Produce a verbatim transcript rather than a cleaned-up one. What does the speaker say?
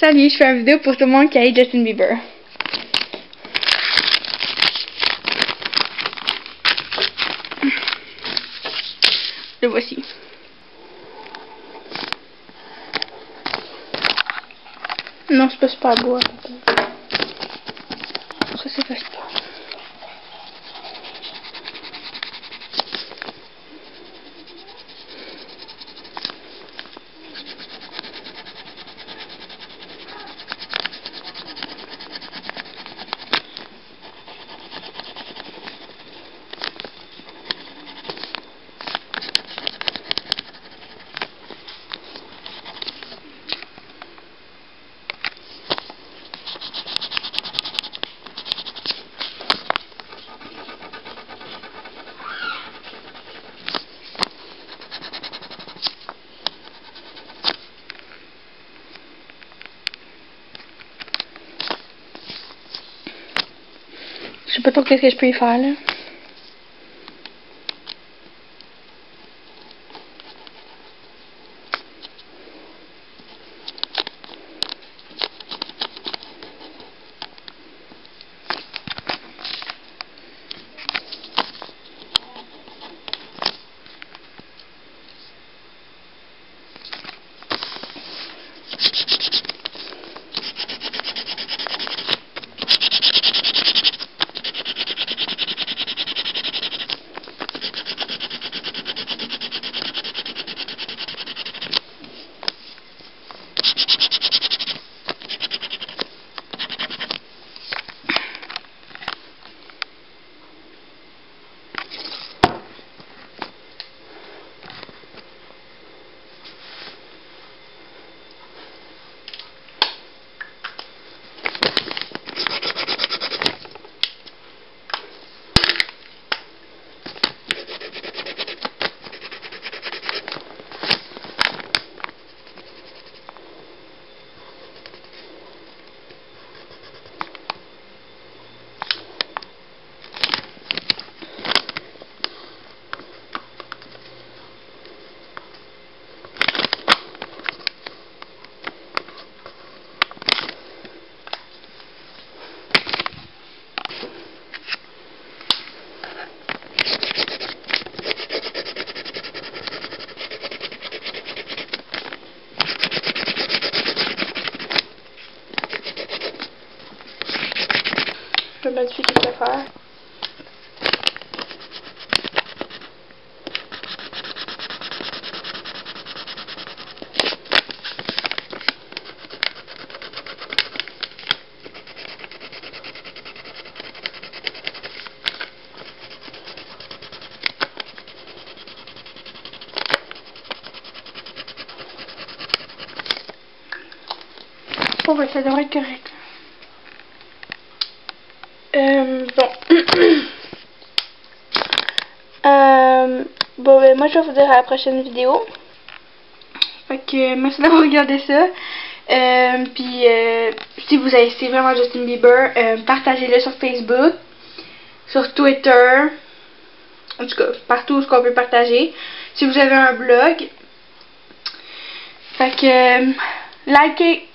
Salut, je fais une vidéo pour tout le monde qui aime Justin Bieber. Le voici. Non, c'est pas super beau. Ça, c'est pas super. Je sais pas trop qu'est-ce que je peux y faire là. Je vais modifier quelques affaires. Bon, ben, ça devrait être correct. Euh, bon. euh, bon, ben, moi, je vais vous dire à la prochaine vidéo. Fait que, merci d'avoir regardé ça. Euh, puis, euh, si vous avez essayé vraiment Justin Bieber, euh, partagez-le sur Facebook, sur Twitter, en tout cas, partout où on peut partager. Si vous avez un blog. Fait que, euh, likez.